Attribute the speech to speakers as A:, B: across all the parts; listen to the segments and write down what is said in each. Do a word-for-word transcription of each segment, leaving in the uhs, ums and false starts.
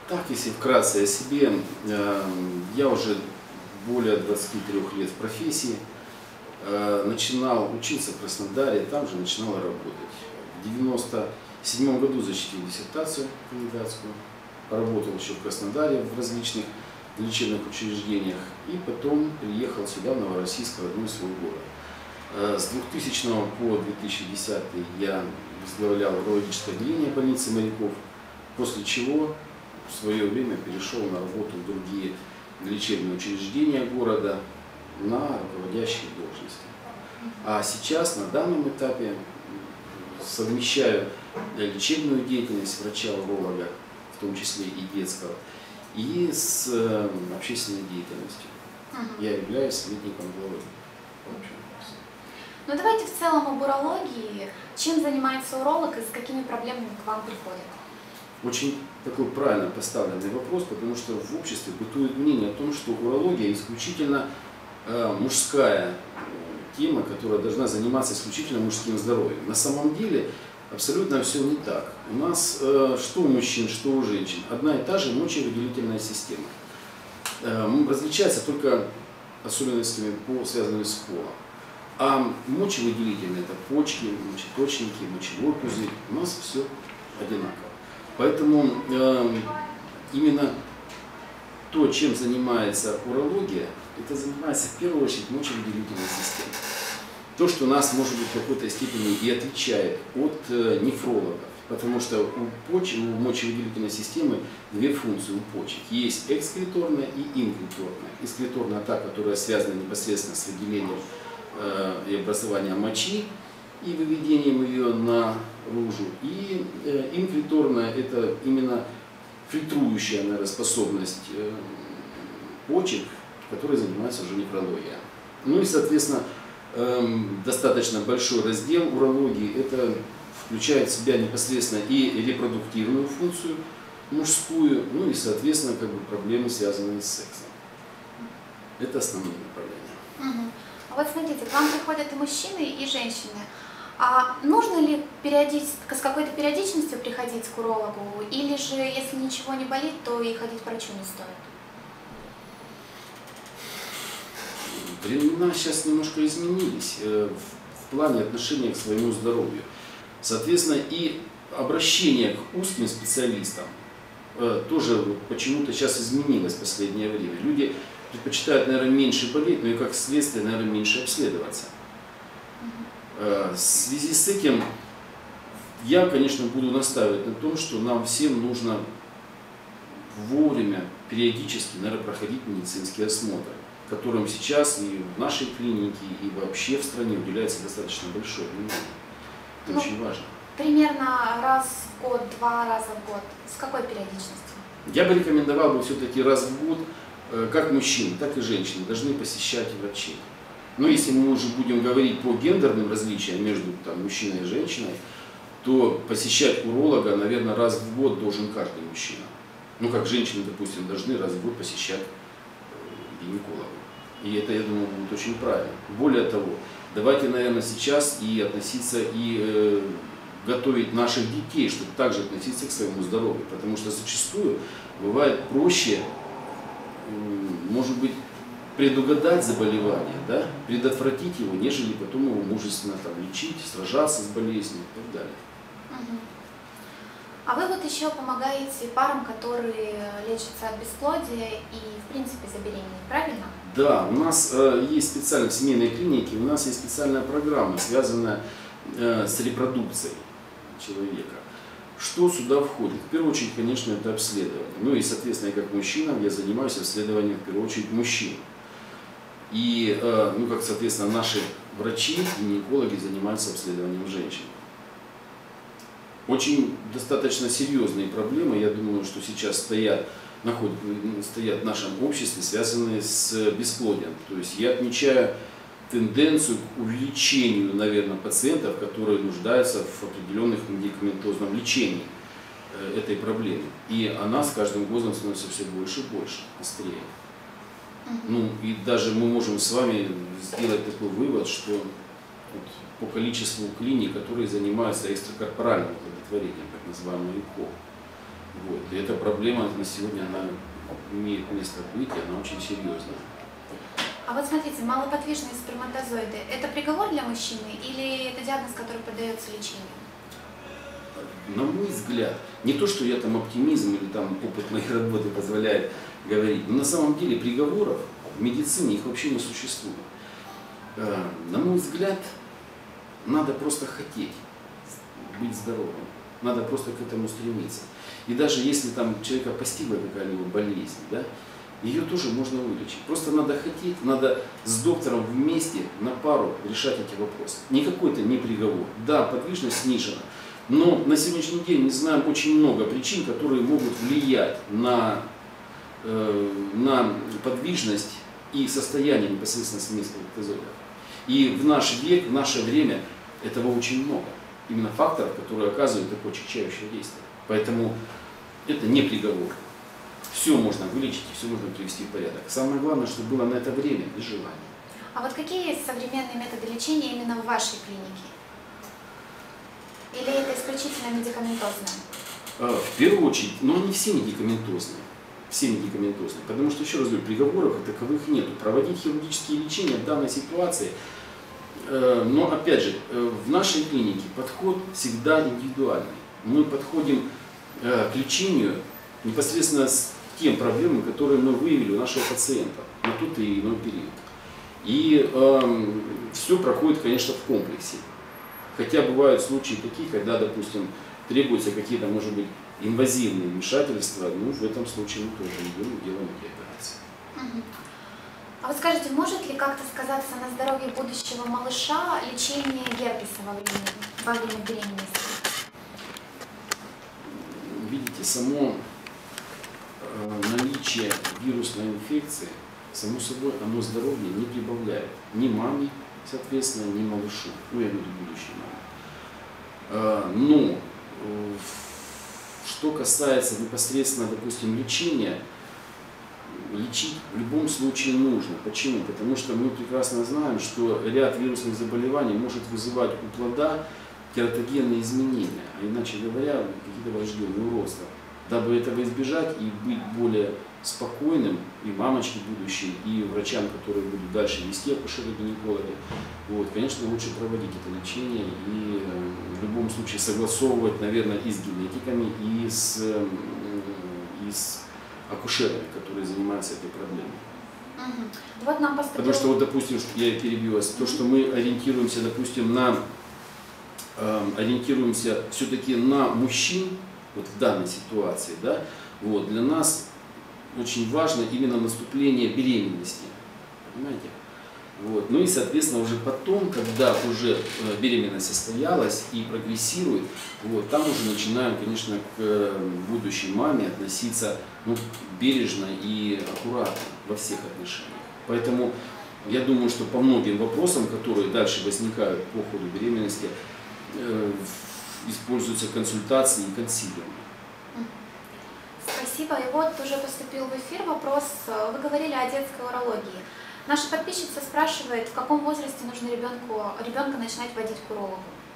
A: Так, если вкратце о себе, я уже более двадцати трёх лет в профессии, начинал учиться в Краснодаре, там же начинал работать. В девяносто седьмом году защитил диссертацию кандидатскую, поработал еще в Краснодаре в различных лечебных учреждениях и потом приехал сюда, в Новороссийск, родной свой город. С двухтысячного по две тысячи десятый я возглавлял урологическое отделение больницы моряков, после чего в свое время перешел на работу в другие лечебные учреждения города на руководящие должности. А сейчас, на данном этапе, совмещаю лечебную деятельность врача-уролога, в том числе и детского, и с общественной деятельностью. Угу. Я являюсь советником главы.
B: Ну давайте в целом об урологии. Чем занимается уролог и с какими проблемами к вам приходят?
A: Очень такой правильно поставленный вопрос, потому что в обществе бытует мнение о том, что урология исключительно э, мужская тема, которая должна заниматься исключительно мужским здоровьем. На самом деле абсолютно все не так. У нас э, что у мужчин, что у женщин одна и та же мочевыделительная система. Э, различается только особенностями, по, связанными с полом. А мочевыделительные — это почки, мочеточники, мочевой пузырь. У нас все одинаково. Поэтому э, именно то, чем занимается урология, это занимается в первую очередь мочевыделительной системой. То, что нас, может быть, в какой-то степени и отличает от э, нефрологов, потому что у, поч... у мочевыделительной системы две функции у почек. Есть экскреторная и инкреторная. Экскреторная — та, которая связана непосредственно с выделением э, и образованием мочи и выведением ее наружу. И э, инфильтрорная — это именно фильтрующая, наверное, способность э, почек, которой занимается уже нефрология. Ну и, соответственно, э, достаточно большой раздел урологии. Это включает в себя непосредственно и репродуктивную функцию мужскую, ну и, соответственно, как бы проблемы, связанные с сексом. Это основные направления.
B: Угу. А вот смотрите, к вам приходят и мужчины, и женщины. А нужно ли периодически, с какой-то периодичностью приходить к урологу, или же, если ничего не болит, то и ходить к врачу не стоит?
A: Времена сейчас немножко изменились в плане отношения к своему здоровью. Соответственно, и обращение к узким специалистам тоже почему-то сейчас изменилось в последнее время. Люди предпочитают, наверное, меньше болеть, но и как следствие, наверное, меньше обследоваться. В связи с этим я, конечно, буду настаивать на том, что нам всем нужно вовремя, периодически, наверное, проходить медицинский осмотр, которым сейчас и в нашей клинике, и вообще в стране уделяется достаточно большое внимание. Это ну, очень важно.
B: Примерно раз в год, два раза в год. С какой периодичностью?
A: Я бы рекомендовал бы все-таки раз в год, как мужчины, так и женщины должны посещать врачей. Но если мы уже будем говорить по гендерным различиям между там, мужчиной и женщиной, то посещать уролога, наверное, раз в год должен каждый мужчина. Ну, как женщины, допустим, должны раз в год посещать гинеколога. И это, я думаю, будет очень правильно. Более того, давайте, наверное, сейчас и относиться, и э, готовить наших детей, чтобы также относиться к своему здоровью. Потому что зачастую бывает проще, э, может быть, предугадать заболевание, да, предотвратить его, нежели потом его мужественно там, лечить, сражаться с болезнью и так далее.
B: Угу. А вы вот еще помогаете парам, которые лечатся от бесплодия и, в принципе, забеременеть, правильно?
A: Да, у нас э, есть специально в семейной клинике, у нас есть специальная программа, связанная э, с репродукцией человека. Что сюда входит? В первую очередь, конечно, это обследование. Ну и, соответственно, как мужчина, я занимаюсь обследованием, в первую очередь, мужчин. И, э, ну, как, соответственно, наши врачи, гинекологи занимаются обследованием женщин. Очень достаточно серьезные проблемы, я думаю, что сейчас стоят, находят, стоят в нашем обществе, связанные с бесплодием. То есть я отмечаю тенденцию к увеличению, наверное, пациентов, которые нуждаются в определенных медикаментозном лечении этой проблемы. И она с каждым годом становится все больше и больше, острее. Ну и даже мы можем с вами сделать такой вывод, что вот, по количеству клиник, которые занимаются экстракорпоральным оплодотворением, так называемым ЭКО, Вот. И эта проблема на сегодня она имеет место быть, и она очень серьезная.
B: А вот смотрите, малоподвижные сперматозоиды – это приговор для мужчины или это диагноз, который поддается лечению?
A: На мой взгляд, не то, что я там оптимизм или там опыт моей работы позволяет говорить, но на самом деле приговоров в медицине их вообще не существует. На мой взгляд, надо просто хотеть быть здоровым, надо просто к этому стремиться. И даже если там человека постигла какая-либо болезнь, да, ее тоже можно вылечить. Просто надо хотеть, надо с доктором вместе на пару решать эти вопросы. Никакой это не приговор. Да, подвижность снижена, но на сегодняшний день мы знаем очень много причин, которые могут влиять на, э, на подвижность и состояние непосредственно семейных сперматозоидов. И в наш век, в наше время этого очень много. Именно факторов, которые оказывают такое очищающее действие. Поэтому это не приговор. Все можно вылечить и все можно привести в порядок. Самое главное, чтобы было на это время и желание.
B: А вот какие есть современные методы лечения именно в вашей клинике? Или это исключительно медикаментозное?
A: В первую очередь, но они все медикаментозные. Все медикаментозные. Потому что, еще раз говорю, приговоров как таковых нет. Проводить хирургические лечения в данной ситуации. Но опять же, в нашей клинике подход всегда индивидуальный. Мы подходим к лечению непосредственно с тем проблемам, которые мы выявили у нашего пациента на тот или иной период. И э, все проходит, конечно, в комплексе. Хотя бывают случаи такие, когда, допустим, требуются какие-то, может быть, инвазивные вмешательства, ну, в этом случае мы тоже идем и делаем эти операции.
B: Угу. А вот скажите, может ли как-то сказаться на здоровье будущего малыша лечение герпеса во время, во время беременности?
A: Видите, само э, наличие вирусной инфекции, само собой, оно здоровье не прибавляет ни маме, соответственно, ни малышу, ну, я имею в виду будущей маме. Э, но э, что касается непосредственно, допустим, лечения, лечить в любом случае нужно. Почему? Потому что мы прекрасно знаем, что ряд вирусных заболеваний может вызывать у плода кератогенные изменения, а иначе говоря, какие-то врожденные уродства. Дабы этого избежать и быть более спокойным и мамочке будущей, и врачам, которые будут дальше вести, акушеры-гинекологи, вот, конечно, лучше проводить это лечение и в любом случае согласовывать, наверное, и с генетиками, и с, и с акушерами, которые занимаются этой проблемой.
B: Угу. Вот нам поступил...
A: Потому что, вот, допустим, я перебью вас, то, что мы ориентируемся, допустим, на э, ориентируемся все-таки на мужчин, вот в данной ситуации, да, вот, для нас очень важно именно наступление беременности, понимаете? Вот. Ну и, соответственно, уже потом, когда уже беременность состоялась и прогрессирует, вот, там уже начинаем, конечно, к будущей маме относиться, ну, бережно и аккуратно во всех отношениях. Поэтому я думаю, что по многим вопросам, которые дальше возникают по ходу беременности, э, используются консультации и консилиумы.
B: Спасибо. И вот уже поступил в эфир вопрос. Вы говорили о детской урологии. Наша подписчица спрашивает, в каком возрасте нужно ребенку, ребенка начинать водить к урологу?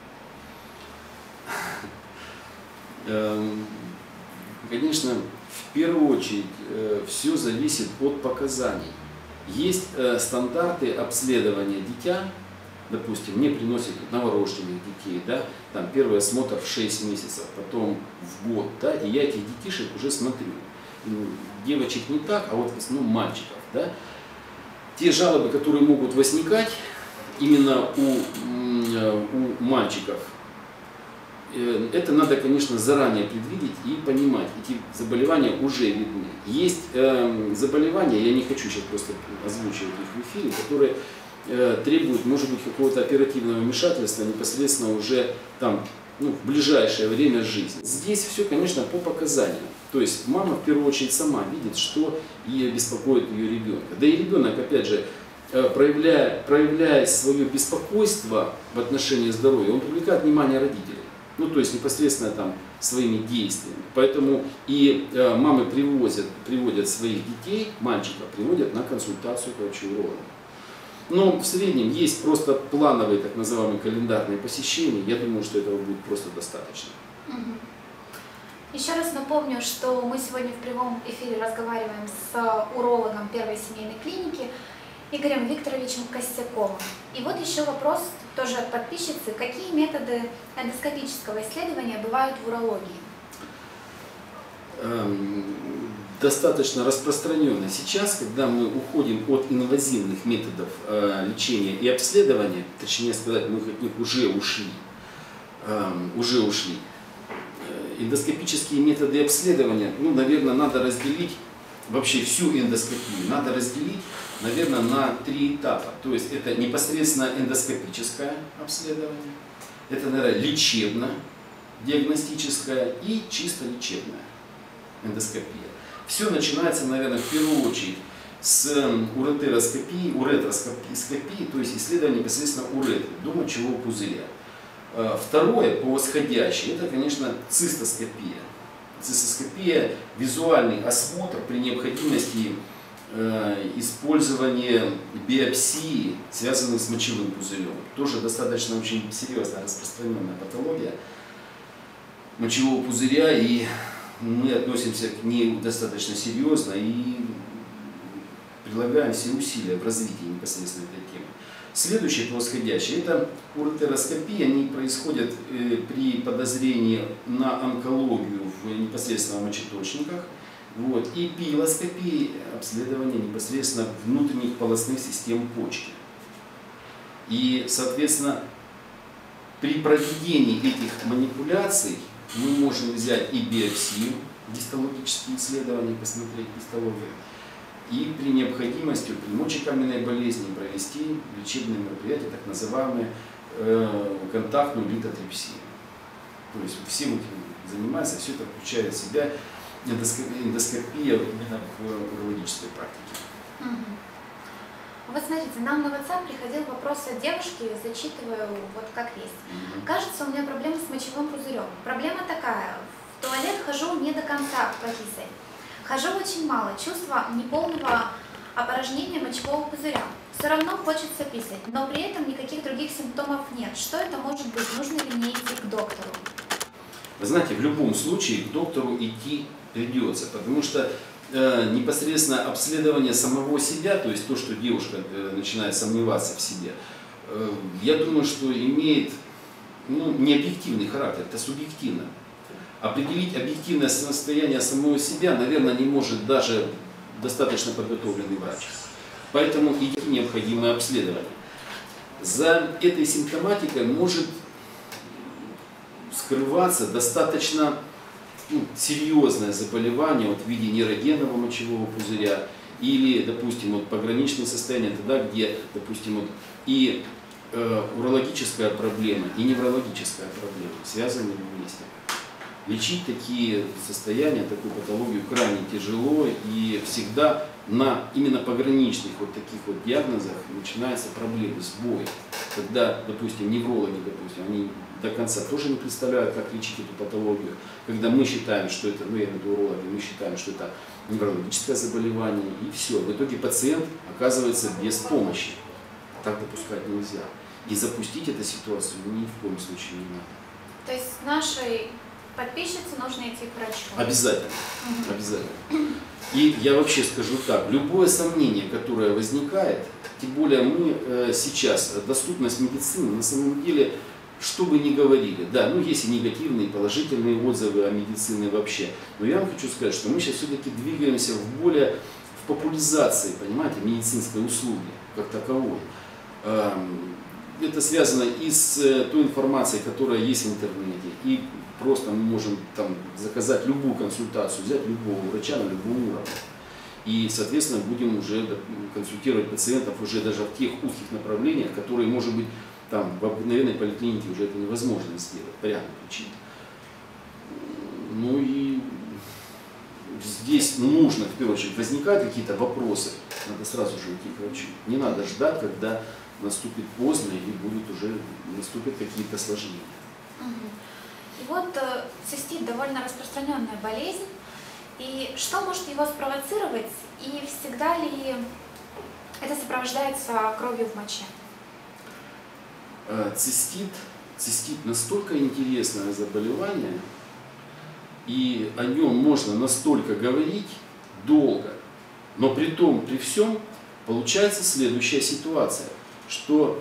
A: Конечно, в первую очередь все зависит от показаний. Есть стандарты обследования дитя, допустим, мне приносят новорожденных детей, да, там первый осмотр в шесть месяцев, потом в год, да, и я этих детишек уже смотрю. Ну, девочек не так, а вот в основном мальчиков, да. Те жалобы, которые могут возникать именно у, у мальчиков, это надо, конечно, заранее предвидеть и понимать. Эти заболевания уже видны. Есть э, заболевания, я не хочу сейчас просто озвучивать их в эфире, которые э, требуют, может быть, какого-то оперативного вмешательства непосредственно уже там, ну, в ближайшее время жизни. Здесь все, конечно, по показаниям. То есть мама в первую очередь сама видит, что ее беспокоит ее ребенка. Да и ребенок, опять же, проявляя, проявляя свое беспокойство в отношении здоровья, он привлекает внимание родителей. Ну, то есть непосредственно там своими действиями. Поэтому и э, мамы привозят, приводят своих детей, мальчиков, приводят на консультацию к врачу-урологу. Но в среднем есть просто плановые, так называемые, календарные посещения. Я думаю, что этого будет просто достаточно.
B: Еще раз напомню, что мы сегодня в прямом эфире разговариваем с урологом первой семейной клиники Игорем Викторовичем Костяковым. И вот еще вопрос тоже от подписчицы. Какие методы эндоскопического исследования бывают в урологии?
A: Достаточно распространенно сейчас, когда мы уходим от инвазивных методов э, лечения и обследования, точнее сказать, мы от них уже ушли, э, уже ушли. Эндоскопические методы обследования, ну, наверное, надо разделить вообще всю эндоскопию, надо разделить, наверное, на три этапа. То есть это непосредственно эндоскопическое обследование, это, наверное, лечебно-диагностическое и чисто лечебное эндоскопия. Все начинается, наверное, в первую очередь с уретероскопии, уретроскопии, то есть исследования непосредственно уретры, до мочевого пузыря. Второе, по восходящей, это, конечно, цистоскопия. Цистоскопия – визуальный осмотр при необходимости э, использования биопсии, связанной с мочевым пузырем. Тоже достаточно очень серьезная распространенная патология мочевого пузыря, и мы относимся к ней достаточно серьезно и прилагаем все усилия в развитии непосредственно этой темы. Следующее по восходящей – это уретероскопия. Они происходят э, при подозрении на онкологию в непосредственно мочеточниках. Вот. И пилоскопия – обследование непосредственно внутренних полостных систем почки. И, соответственно, при проведении этих манипуляций мы можем взять и биопсию, гистологические исследования, посмотреть гистологию, и при необходимости при мочекаменной болезни провести лечебные мероприятия, так называемые э, контактную литотрипсию. То есть всем этим занимается, все это включает в себя эндоскопия, эндоскопия именно в урологической практике.
B: Угу. Вот смотрите, нам на WhatsApp приходил вопрос от девушки, зачитываю вот как есть. Угу. Кажется, у меня проблема с мочевым пузырем. Проблема такая, в туалет хожу не до конца пописать. Хожу очень мало, чувство неполного опорожнения мочевого пузыря. Все равно хочется писать, но при этом никаких других симптомов нет. Что это может быть? Нужно ли мне идти к доктору?
A: Вы знаете, в любом случае к доктору идти придется, потому что э, непосредственно обследование самого себя, то есть то, что девушка э, начинает сомневаться в себе, э, я думаю, что имеет ну, не объективный характер, это субъективно. Определить объективное состояние самого себя, наверное, не может даже достаточно подготовленный врач. Поэтому идти необходимое обследование. За этой симптоматикой может скрываться достаточно ну, серьезное заболевание вот, в виде нейрогенного мочевого пузыря или, допустим, вот, пограничное состояние, тогда, где, допустим, вот, и э, урологическая проблема, и неврологическая проблема связаны вместе. Лечить такие состояния, такую патологию крайне тяжело, и всегда на именно пограничных вот таких вот диагнозах начинаются проблемы, сбои. Когда, допустим, неврологи, допустим, они до конца тоже не представляют, как лечить эту патологию. Когда мы считаем, что это, ну я имею в виду урологи, мы считаем, что это неврологическое заболевание, и все. В итоге пациент оказывается без помощи. Так допускать нельзя. И запустить эту ситуацию ни в коем случае не надо.
B: То есть нашей подписчице нужно идти к врачу?
A: Обязательно. Угу. Обязательно. И я вообще скажу так, любое сомнение, которое возникает, тем более мы э, сейчас, доступность медицины, на самом деле, что бы ни говорили, да, ну есть и негативные, и положительные отзывы о медицине вообще, но я вам хочу сказать, что мы сейчас все-таки двигаемся в более, в популяризации, понимаете, медицинской услуги, как таковой. Это связано и с той информацией, которая есть в интернете, и просто мы можем там заказать любую консультацию, взять любого врача на любом уровне. И, соответственно, будем уже консультировать пациентов уже даже в тех узких направлениях, которые, может быть, там в обыкновенной поликлинике уже это невозможно сделать по ряду причин. Ну и здесь нужно, в первую очередь, возникают какие-то вопросы, надо сразу же идти к врачу. Не надо ждать, когда наступит поздно или будет уже наступят какие-то осложнения.
B: И вот э, цистит довольно распространенная болезнь. И что может его спровоцировать? И всегда ли это сопровождается кровью в моче?
A: Цистит, цистит настолько интересное заболевание, и о нем можно настолько говорить долго, но при том, при всем, получается следующая ситуация, что,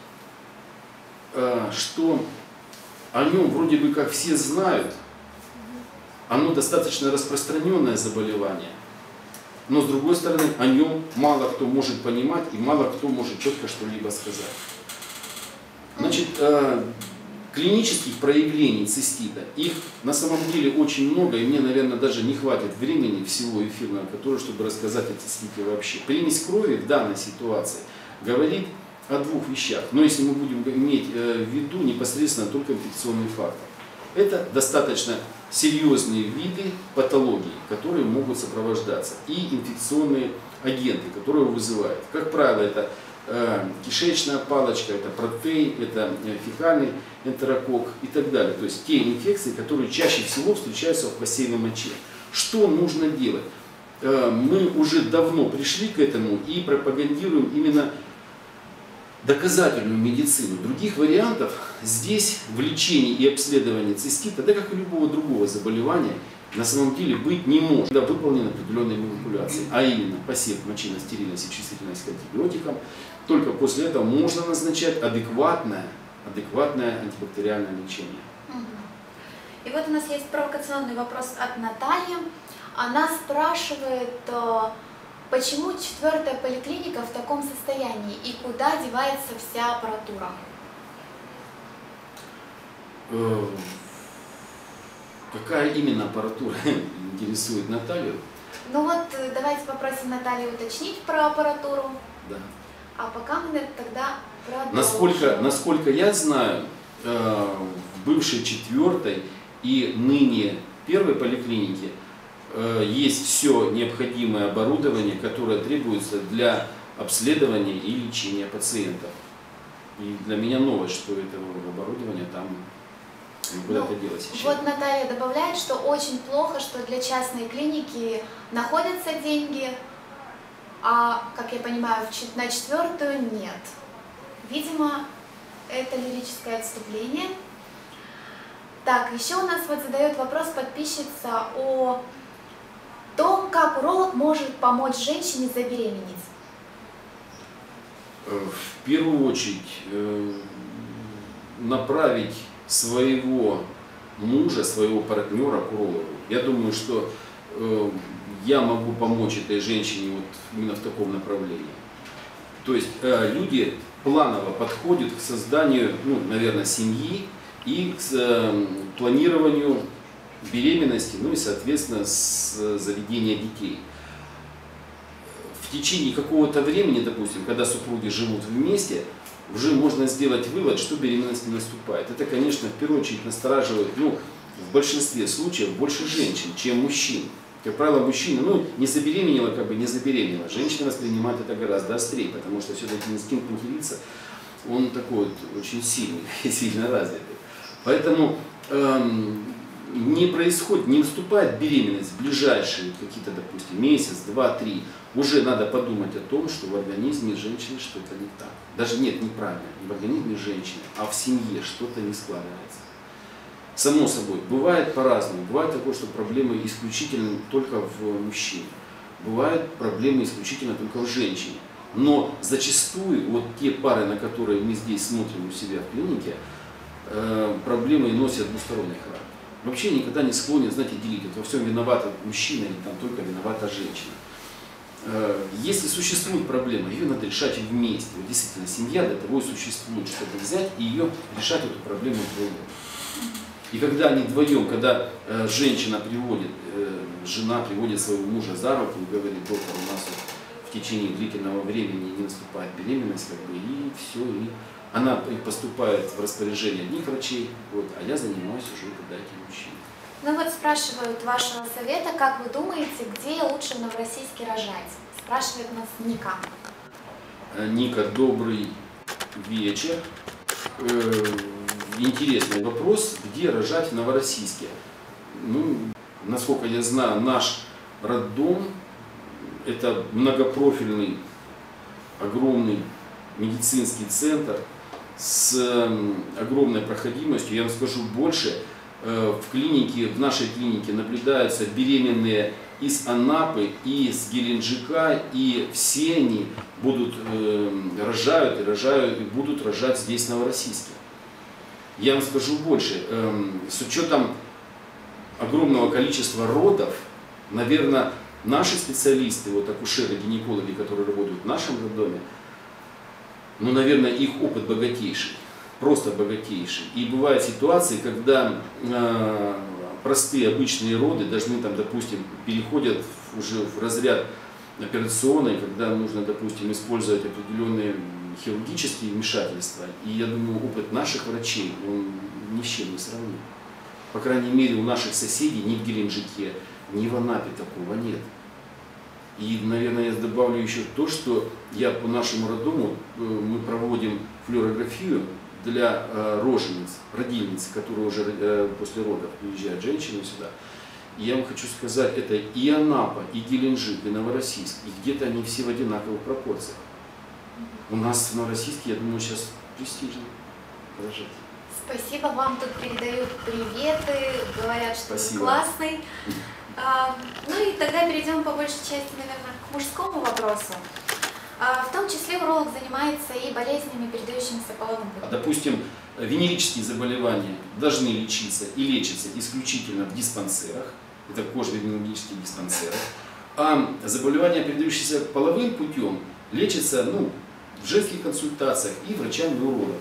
A: э, что о нем вроде бы как все знают, оно достаточно распространенное заболевание, но с другой стороны о нем мало кто может понимать и мало кто может четко что-либо сказать. Значит, э, клинических проявлений цистита, их на самом деле очень много, и мне, наверное, даже не хватит времени всего эфирного, которое, чтобы рассказать о цистите вообще. Примесь крови в данной ситуации говорит о двух вещах, но если мы будем иметь в виду непосредственно только инфекционный фактор. Это достаточно серьезные виды патологии, которые могут сопровождаться, и инфекционные агенты, которые его вызывают. Как правило, это э, кишечная палочка, это протей, это фекальный энтерококк и так далее. То есть те инфекции, которые чаще всего встречаются в постельной моче. Что нужно делать? Э, мы уже давно пришли к этому и пропагандируем именно доказательную медицину. Других вариантов здесь в лечении и обследовании цистита, да как и любого другого заболевания, на самом деле быть не может. Когда выполнены определенные манипуляции, а именно посев мочи на стерильность и чувствительность к антибиотикам, только после этого можно назначать адекватное, адекватное антибактериальное лечение.
B: И вот у нас есть провокационный вопрос от Натальи. Она спрашивает, почему четвертая поликлиника в таком состоянии и куда девается вся аппаратура?
A: Какая именно аппаратура интересует Наталью?
B: Ну вот давайте попросим Наталью уточнить про аппаратуру.
A: Да.
B: А пока мы тогда продолжим.
A: Насколько, насколько я знаю, в бывшей четвертой и ныне первой поликлинике есть все необходимое оборудование, которое требуется для обследования и лечения пациентов. И для меня новость, что этого оборудования там куда-то делось еще.
B: Вот Наталья добавляет, что очень плохо, что для частной клиники находятся деньги, а, как я понимаю, на четвертую нет. Видимо, это лирическое отступление. Так, еще у нас вот задает вопрос подписчица о том, как уролог может помочь женщине забеременеть.
A: В первую очередь направить своего мужа, своего партнера к урологу. Я думаю, что я могу помочь этой женщине вот именно в таком направлении. То есть люди планово подходят к созданию, ну, наверное, семьи и к планированию беременности, ну и, соответственно, с заведения детей. В течение какого-то времени, допустим, когда супруги живут вместе, уже можно сделать вывод, что беременность не наступает. Это, конечно, в первую очередь настораживает, ну, в большинстве случаев больше женщин, чем мужчин. Как правило, мужчина, ну, не забеременела, как бы не забеременела. Женщина воспринимает это гораздо острее, потому что все-таки инстинкт материться, он такой вот очень сильный и сильно развитый. Поэтому эм, не происходит, не наступает беременность в ближайшие какие-то, допустим, месяц, два, три. Уже надо подумать о том, что в организме женщины что-то не так. Даже нет, неправильно, не в организме женщины, а в семье что-то не складывается. Само собой, бывает по-разному. Бывает такое, что проблемы исключительно только в мужчине. Бывают проблемы исключительно только в женщине. Но зачастую, вот те пары, на которые мы здесь смотрим у себя в клинике, э, проблемы носят двусторонний характер. Вообще никогда не склонен, знаете, делить. Вот во всем виновата мужчина или там только виновата женщина. Э, если существует проблема, ее надо решать вместе. Вот действительно, семья для того и существует, чтобы взять и ее решать, эту проблему вдвоем. И когда они вдвоем, когда э, женщина приводит, э, жена приводит своего мужа за руку и говорит: доктор, у нас вот в течение длительного времени не наступает беременность, как бы, и все, и она поступает в распоряжение одних врачей, вот, а я занимаюсь уже тогда этим мужчиной.
B: Ну вот спрашивают вашего совета, как вы думаете, где лучше в Новороссийске рожать? Спрашивает нас Ника.
A: Ника, добрый вечер. Э, Интересный вопрос, где рожать в Новороссийске. Ну, насколько я знаю, наш роддом – это многопрофильный, огромный медицинский центр с огромной проходимостью. Я вам скажу больше, в клинике, в нашей клинике наблюдаются беременные из Анапы, и из Геленджика, и все они будут э, рожают и рожают и будут рожать здесь, в Новороссийске. Я вам скажу больше, э, с учетом огромного количества родов, наверное, наши специалисты, вот акушеры, гинекологи, которые работают в нашем роддоме, ну, наверное, их опыт богатейший, просто богатейший. И бывают ситуации, когда э, простые обычные роды должны, там, допустим, переходят уже в разряд операционный, когда нужно, допустим, использовать определенные хирургические вмешательства. И я думаю, опыт наших врачей, он ни с чем не сравним. По крайней мере, у наших соседей ни в Геленджике, ни в Анапе такого нет. И, наверное, я добавлю еще то, что я по нашему роддому, мы проводим флюорографию для э, рожениц, родильниц, которые уже э, после родов приезжают женщины сюда. И я вам хочу сказать, это и Анапа, и Геленджик, и Новороссийск, и где-то они все в одинаковых пропорциях. У нас в Новороссийске, я думаю, сейчас престижно рожать.
B: Спасибо, вам тут передают приветы, говорят, что
A: Спасибо.
B: вы классный. А, ну и тогда перейдем по большей части, наверное, к мужскому вопросу. А, в том числе уролог занимается и болезнями, передающимися половым путем.
A: Допустим, венерические заболевания должны лечиться и лечатся исключительно в диспансерах, это кожно-венерические диспансеры, а заболевания, передающиеся половым путем, лечатся, ну, в женских консультациях и врачами-урологами.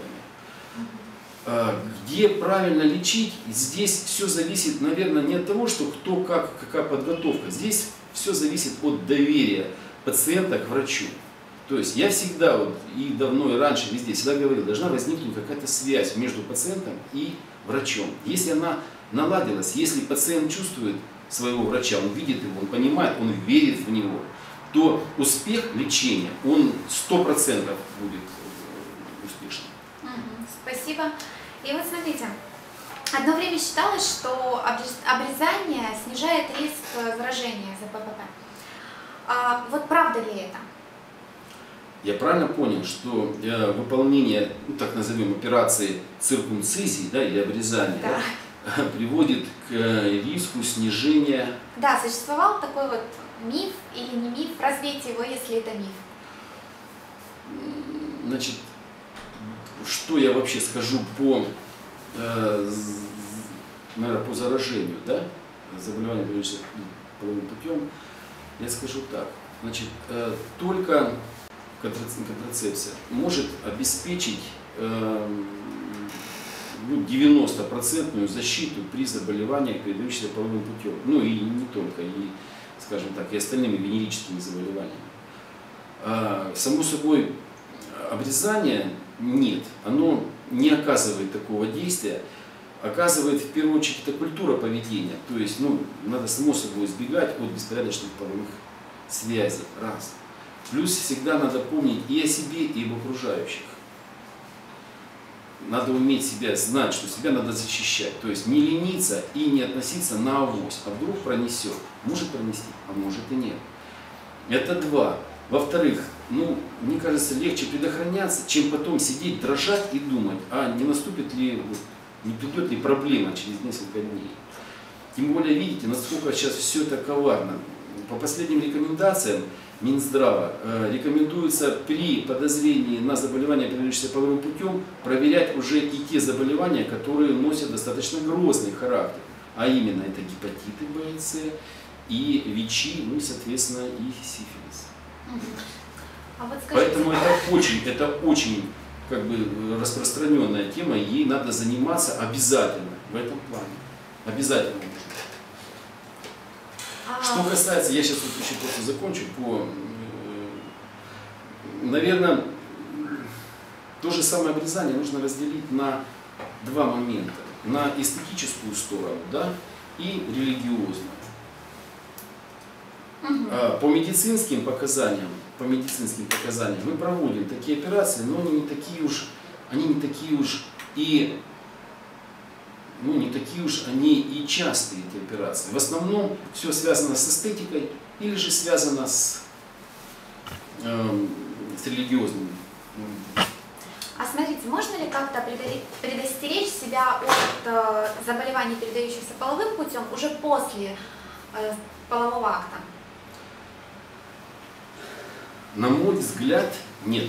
A: Где правильно лечить, здесь все зависит, наверное, не от того, что кто как, какая подготовка. Здесь все зависит от доверия пациента к врачу. То есть я всегда, вот, и давно, и раньше, везде, всегда говорил, должна возникнуть какая-то связь между пациентом и врачом. Если она наладилась, если пациент чувствует своего врача, он видит его, он понимает, он верит в него, то успех лечения, он сто процентов будет успешным.
B: Спасибо. И вот смотрите, одно время считалось, что обрезание снижает риск заражения за ППП. А вот правда ли это?
A: Я правильно понял, что э, выполнение, ну, так назовем, операции циркумцизии, да, или обрезания,
B: да.
A: Да, приводит к э, риску снижения...
B: Да, существовал такой вот миф или не миф, развейте его, если это миф.
A: Значит, что я вообще скажу по, э, наверное, по заражению, да, заболевания, передающиеся половым путем, я скажу так. Значит, э, только контрацепция может обеспечить э, ну, девяностопроцентную защиту при заболеваниях, передающихся половым путем. Ну и не только, и, скажем так, и остальными венерическими заболеваниями. А, само собой, обрезание нет, оно не оказывает такого действия. Оказывает в первую очередь это культура поведения. То есть, ну, надо само собой избегать от беспорядочных половых связей. Раз. Плюс всегда надо помнить и о себе, и об окружающих. Надо уметь себя знать, что себя надо защищать. То есть не лениться и не относиться на авось. А вдруг пронесет. Может пронести, а может и нет. Это два. Во-вторых, ну, мне кажется, легче предохраняться, чем потом сидеть, дрожать и думать, а не наступит ли, не придет ли проблема через несколько дней. Тем более, видите, насколько сейчас все это коварно. По последним рекомендациям Минздрава э, рекомендуется при подозрении на заболевание, передающееся половым путем, проверять уже и те заболевания, которые носят достаточно грозный характер. А именно это гепатиты Б и С, и ВИЧи, ну и, соответственно, и сифилис.
B: А вот скажите...
A: Поэтому это очень, это очень как бы, распространенная тема, и ей надо заниматься обязательно в этом плане. Обязательно нужно.
B: А...
A: Что касается, я сейчас вот еще просто закончу, по, наверное, то же самое обрезание нужно разделить на два момента. На эстетическую сторону, да, и религиозную. Угу. По медицинским показаниям, по медицинским показаниям мы проводим такие операции, но они не такие уж, они не такие уж и, ну, не такие уж они и частые, эти операции. В основном все связано с эстетикой или же связано с, э, с религиозным.
B: А смотрите, можно ли как-то предостеречь себя от э, заболеваний, передающихся половым путем, уже после э, полового акта?
A: На мой взгляд, нет.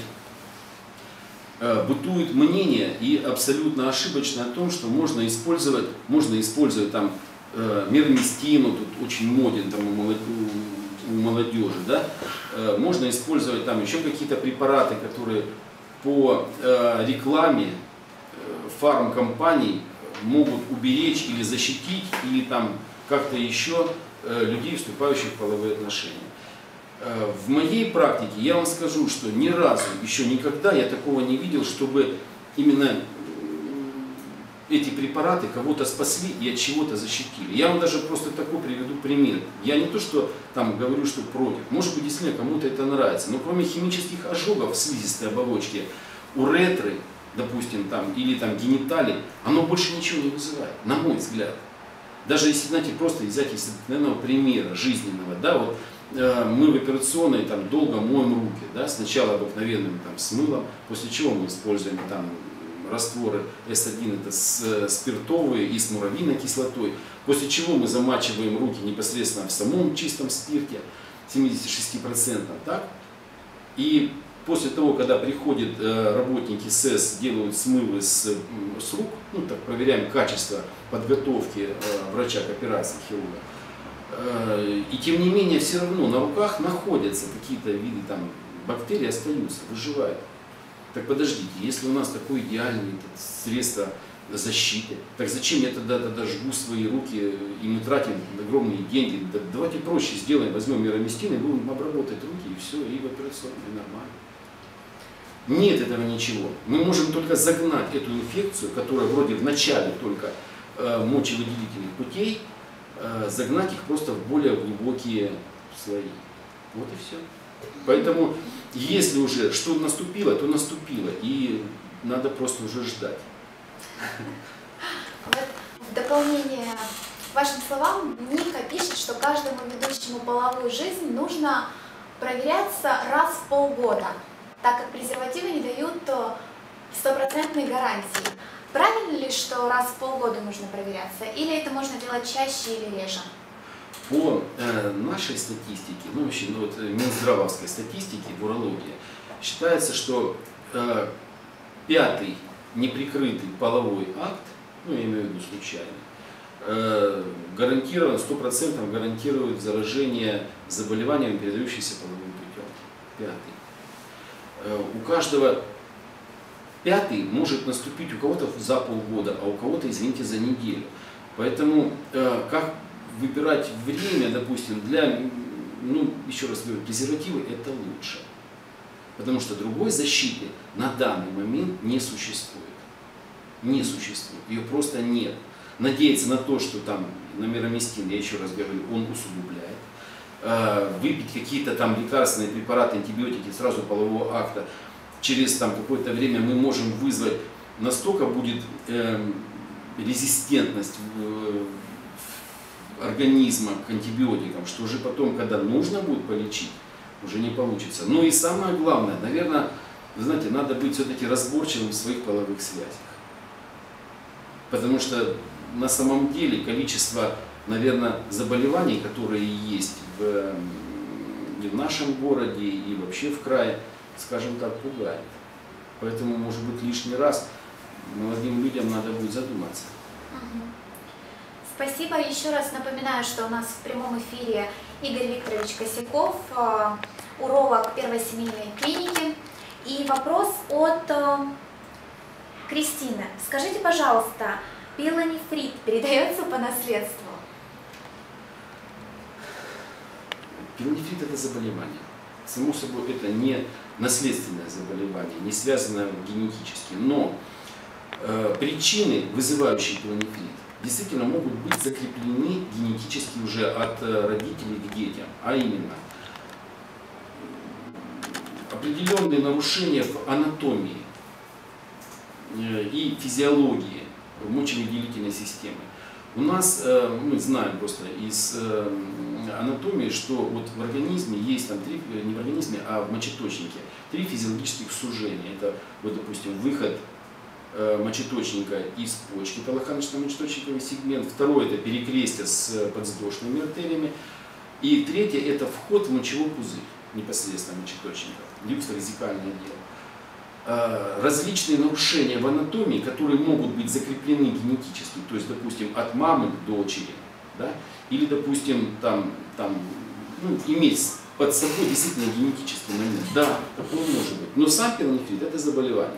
A: Бытует мнение, и абсолютно ошибочно, о том, что можно использовать, можно использовать там мироместину, тут очень моден там у молодежи, да? Можно использовать там еще какие-то препараты, которые по рекламе фармкомпаний могут уберечь или защитить, или там как-то еще людей, вступающих в половые отношения. В моей практике я вам скажу, что ни разу, еще никогда я такого не видел, чтобы именно эти препараты кого-то спасли и от чего-то защитили. Я вам даже просто такой приведу пример. Я не то, что там говорю, что против. Может быть, действительно кому-то это нравится. Но кроме химических ожогов в слизистой оболочке, уретры, допустим, там, или там гениталий, оно больше ничего не вызывает, на мой взгляд. Даже если, знаете, просто взять из обыкновенного примера жизненного, да, вот э, мы в операционной там долго моем руки, да, сначала обыкновенным там с мылом, после чего мы используем там растворы эс один, это с, спиртовые и с муравьиной кислотой, после чего мы замачиваем руки непосредственно в самом чистом спирте, семьдесят шесть процентов, так, и после того, когда приходят э, работники СЭС, делают смывы с, с рук, ну так проверяем качество подготовки э, врача к операции, хирурга. Э, и тем не менее, все равно на руках находятся какие-то виды там, бактерий, остаются, выживают. Так подождите, если у нас такое идеальное средство защиты, так зачем я тогда, тогда жгу свои руки, и мы тратим огромные деньги? Да, давайте проще сделаем, возьмем мироместин и будем обработать руки, и все, и в операционной, и нормально. Нет этого ничего. Мы можем только загнать эту инфекцию, которая вроде в начале только э, мочевыделительных путей, э, загнать их просто в более глубокие слои. Вот и все. Поэтому, если уже что наступило, то наступило. И надо просто уже ждать.
B: В дополнение к вашим словам, Ника пишет, что каждому ведущему половую жизнь нужно проверяться раз в полгода, так как презервативы не дают стопроцентной гарантии. Правильно ли, что раз в полгода нужно проверяться, или это можно делать чаще или реже?
A: По э, нашей статистике, ну вообще ну, вот, Минздравовской статистике в урологии, считается, что э, пятый неприкрытый половой акт, ну я имею в виду случайно, э, гарантирован, сто процентов гарантирует заражение заболеваниями, передающимися половым путем. Пятый. Э, у каждого пятый может наступить у кого-то за полгода, а у кого-то, извините, за неделю. Поэтому э, как выбирать время, допустим, для, ну, еще раз говорю, презервативы это лучше. Потому что другой защиты на данный момент не существует. Не существует. Ее просто нет. Надеяться на то, что там на мироместин, я еще раз говорю, он усугубляет. Э, выпить какие-то там лекарственные препараты, антибиотики сразу полового акта, через там какое-то время мы можем вызвать, настолько будет э, резистентность в, организма к антибиотикам, что уже потом, когда нужно будет полечить, уже не получится. Ну и самое главное, наверное, вы знаете, надо быть все-таки разборчивым в своих половых связях. Потому что на самом деле количество, наверное, заболеваний, которые есть в, и в нашем городе, и вообще в крае, скажем так, пугает. Поэтому, может быть, лишний раз молодым людям надо будет задуматься.
B: Спасибо. Еще раз напоминаю, что у нас в прямом эфире Игорь Викторович Косяков, уролог первой семейной клиники. И вопрос от Кристины. Скажите, пожалуйста, пилонефрит передается по наследству?
A: Пилонефрит – это заболевание. Само собой, это не наследственное заболевание, не связанное генетически. Но э, причины, вызывающие пилонефрит, действительно могут быть закреплены генетически уже от родителей к детям, а именно определенные нарушения в анатомии и физиологии мочевыделительной системы. У нас, мы знаем просто из анатомии, что вот в организме есть там три, не в организме, а в мочеточнике, три физиологических сужения. Это, вот, допустим, выход э, мочеточника из почки, это лоханочно-мочеточниковый сегмент. Второй — это перекрестие с подвздошными артериями. И третье — это вход в мочевой пузырь непосредственно мочеточника, люксовизикальное дело. Различные нарушения в анатомии, которые могут быть закреплены генетически, то есть, допустим, от мамы к дочери, да, или, допустим, там, там, ну, иметь под собой действительно генетический момент. Да, такое может быть. Но сам пилонефрит — это заболевание.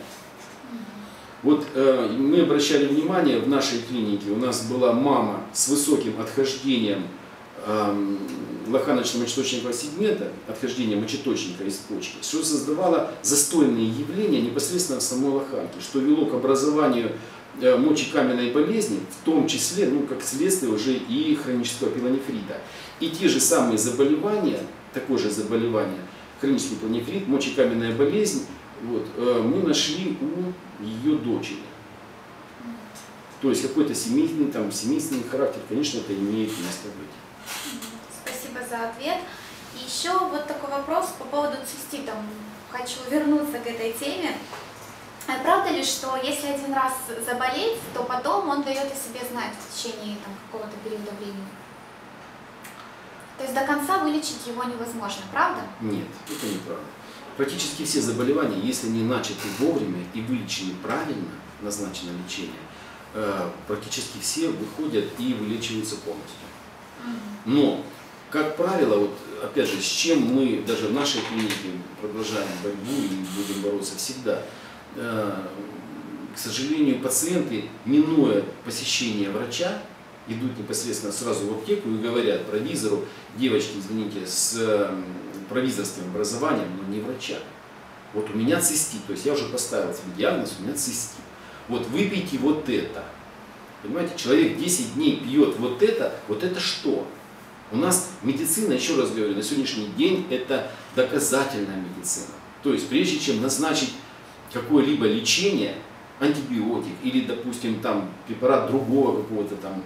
A: Вот э, мы обращали внимание, в нашей клинике у нас была мама с высоким отхождением э, лоханочно-мочеточникового сегмента, отхождение мочеточника из почки, что создавало застойные явления непосредственно в самой лоханке, что вело к образованию э, мочекаменной болезни, в том числе, ну, как следствие уже и хронического пилонефрита. И те же самые заболевания, такое же заболевание, хронический пилонефрит, мочекаменная болезнь, вот, э, мы нашли у ее дочери. То есть какой-то семейный, там, семейный характер, конечно, это имеет место быть.
B: За ответ. И еще вот такой вопрос по поводу циститов. Хочу вернуться к этой теме. А правда ли, что если один раз заболеть, то потом он дает о себе знать в течение там, какого-то периода времени? То есть до конца вылечить его невозможно, правда?
A: Нет, это неправда. Практически все заболевания, если не начаты вовремя и вылечены правильно, назначено лечение, практически все выходят и вылечиваются полностью. Но как правило, вот, опять же, с чем мы даже в нашей клинике продолжаем борьбу и будем бороться всегда, э, к сожалению, пациенты, минуя посещение врача, идут непосредственно сразу в аптеку и говорят провизору: девочки, извините, с э, провизорским образованием, но не врача. Вот у меня цистит, то есть я уже поставил себе диагноз, у меня цистит. Вот выпейте вот это. Понимаете, человек десять дней пьет вот это, вот это что? У нас медицина, еще раз говорю, на сегодняшний день это доказательная медицина. То есть прежде чем назначить какое-либо лечение, антибиотик или, допустим, там, препарат другого какого-то там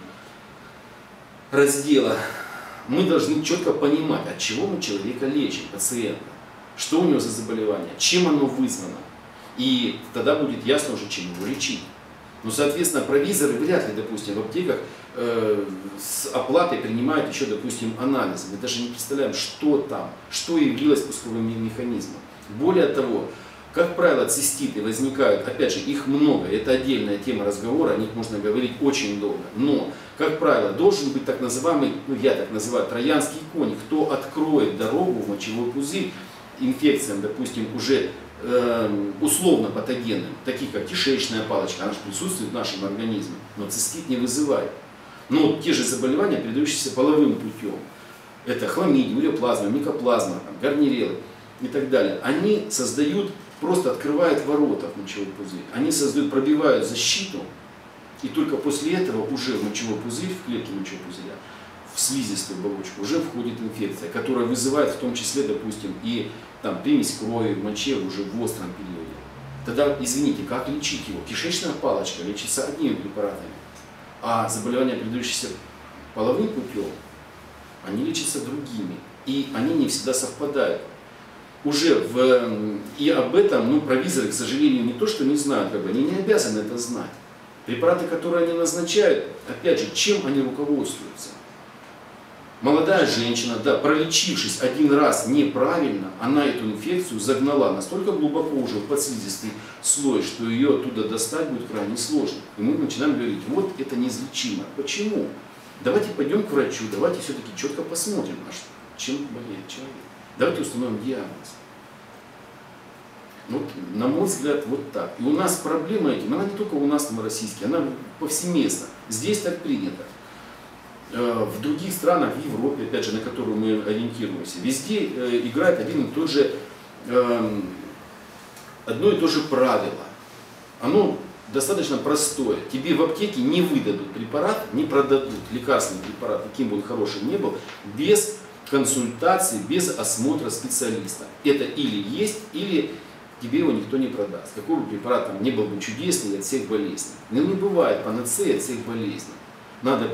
A: раздела, мы должны четко понимать, от чего мы человека лечим, пациента, что у него за заболевание, чем оно вызвано. И тогда будет ясно уже, чем его лечить. Ну, соответственно, провизоры вряд ли, допустим, в аптеках э, с оплатой принимают еще, допустим, анализы. Мы даже не представляем, что там, что явилось пусковым механизмом. Более того, как правило, циститы возникают, опять же, их много, это отдельная тема разговора, о них можно говорить очень долго. Но, как правило, должен быть так называемый, ну я так называю, троянский конь, кто откроет дорогу в мочевой пузырь инфекциям, допустим, уже условно патогенным, таких как кишечная палочка, она же присутствует в нашем организме, но цистит не вызывает. Но те же заболевания, передающиеся половым путем, это хламидия, уреоплазма, микоплазма, там, гарнирелы и так далее, они создают, просто открывают ворота в мочевой пузырь, они создают, пробивают защиту, и только после этого уже в мочевой пузырь, в клетки мочевого пузыря, в слизистую оболочку уже входит инфекция, которая вызывает в том числе, допустим, и там примесь крови в моче уже в остром периоде. Тогда, извините, как лечить его? Кишечная палочка лечится одними препаратами, а заболевания, передающиеся половым путем, они лечатся другими, и они не всегда совпадают. Уже в, и об этом, ну, провизоры, к сожалению, не то что не знают, как бы, они не обязаны это знать. Препараты, которые они назначают, опять же, чем они руководствуются? Молодая женщина, да, пролечившись один раз неправильно, она эту инфекцию загнала настолько глубоко уже в подслизистый слой, что ее оттуда достать будет крайне сложно. И мы начинаем говорить: вот это неизлечимо. Почему? Давайте пойдем к врачу, давайте все-таки четко посмотрим, чем болеет человек. Давайте установим диагноз. Вот, на мой взгляд, вот так. И у нас проблема этим, она не только у нас, там, российская, она повсеместно. Здесь так принято. В других странах, в Европе, опять же, на которую мы ориентируемся, везде э, играет один и тот же, э, одно и то же правило. Оно достаточно простое. Тебе в аптеке не выдадут препарат, не продадут лекарственный препарат, каким бы он хорошим ни был, без консультации, без осмотра специалиста. Это или есть, или тебе его никто не продаст. Какой бы препарат там не был бы чудесный от всех болезней. Но не бывает панацеи от всех болезней. Надо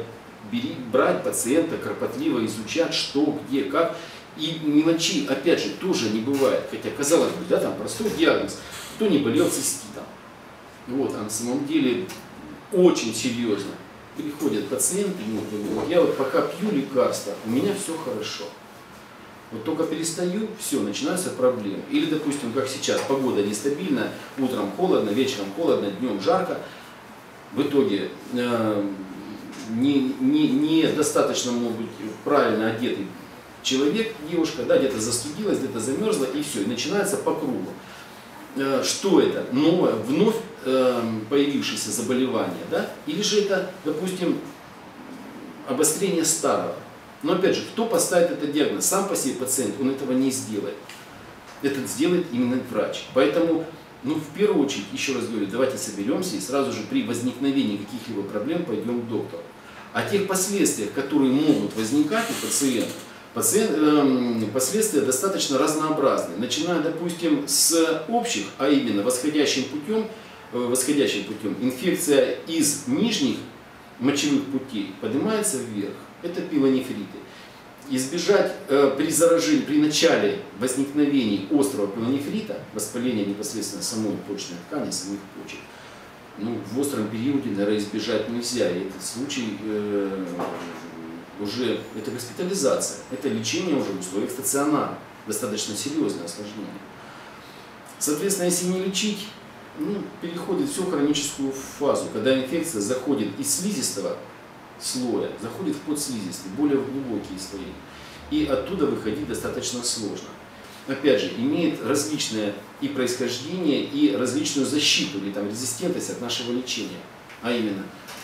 A: бери, брать пациента, кропотливо изучать, что, где, как. И мелочей, опять же, тоже не бывает. Хотя, казалось бы, да, там простой диагноз, кто не болел циститом. Вот, а на самом деле очень серьезно. Приходят пациенты, ну, говорят, я вот пока пью лекарства, у меня все хорошо. Вот только перестаю, все, начинаются проблемы. Или, допустим, как сейчас, погода нестабильная, утром холодно, вечером холодно, днем жарко. В итоге э, не, не, не достаточно, может быть, правильно одетый человек, девушка, да, где-то застудилась, где-то замерзла, и все, и начинается по кругу. Э, что это? Новое, вновь э, появившееся заболевание, да? Или же это, допустим, обострение старого. Но опять же, кто поставит этот диагноз? Сам по себе пациент, он этого не сделает. Это сделает именно врач. Поэтому, ну, в первую очередь, еще раз говорю, давайте соберемся и сразу же при возникновении каких-либо проблем пойдем к доктору. О тех последствиях, которые могут возникать у пациента, пациент, э, последствия достаточно разнообразны. Начиная, допустим, с общих, а именно восходящим путем, э, восходящим путем, инфекция из нижних мочевых путей поднимается вверх. Это пилонефриты. Избежать э, при заражении, при начале возникновения острого пилонефрита, воспаления непосредственно самой почечной ткани, самих почек, ну, в остром периоде, наверное, избежать нельзя. И этот случай э, уже, это госпитализация, это лечение уже в условиях стационара, достаточно серьезное осложнение. Соответственно, если не лечить, ну, переходит все в хроническую фазу, когда инфекция заходит из слизистого слоя, заходит в подслизистый, более глубокие слои. И оттуда выходить достаточно сложно. Опять же, имеет различное и происхождение, и различную защиту, или там резистентность от нашего лечения. А именно,